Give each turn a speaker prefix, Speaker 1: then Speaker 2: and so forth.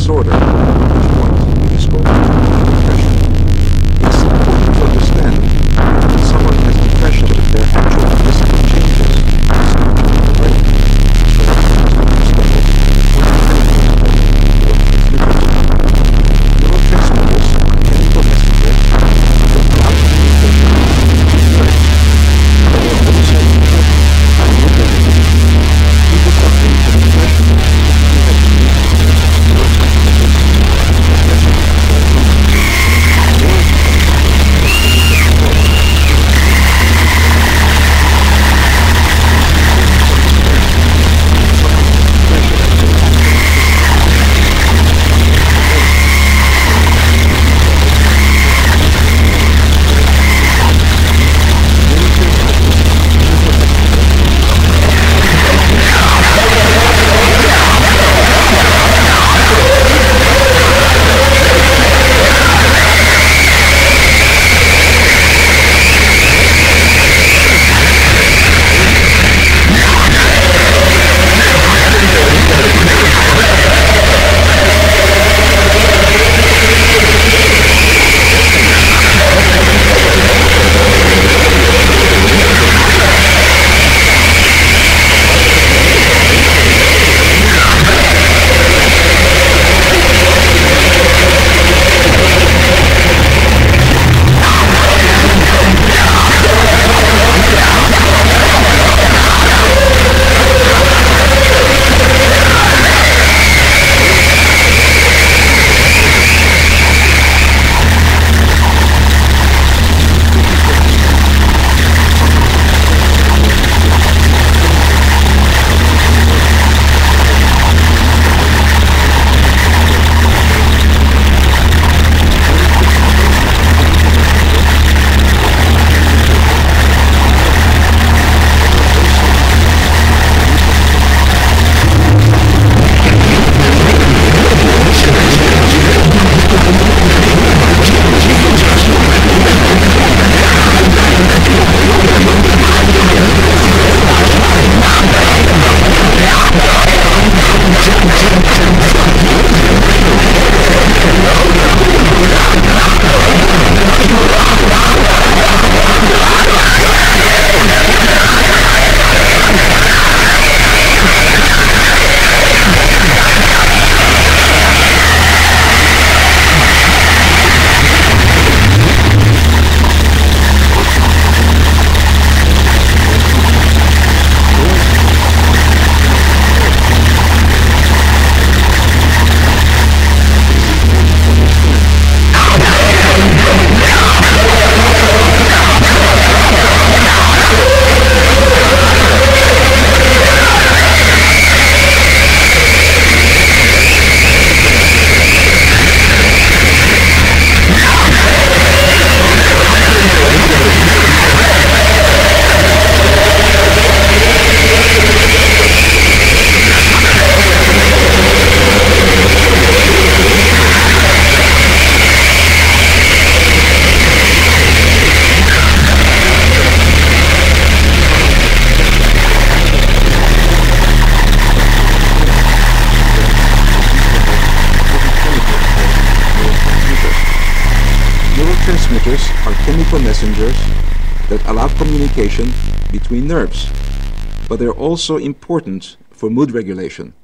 Speaker 1: disorder, at which point it is called depression. It's important to understand that when someone has depression, their actual physical changes is not the brain. So that's understandable. Neurotransmitters are chemical messengers that allow communication between nerves. They are also important for mood regulation. People suffering from depression typically have neurotransmitters, especially Neurotransmitters are chemical messengers that allow communication between nerves, but they're also important for mood regulation.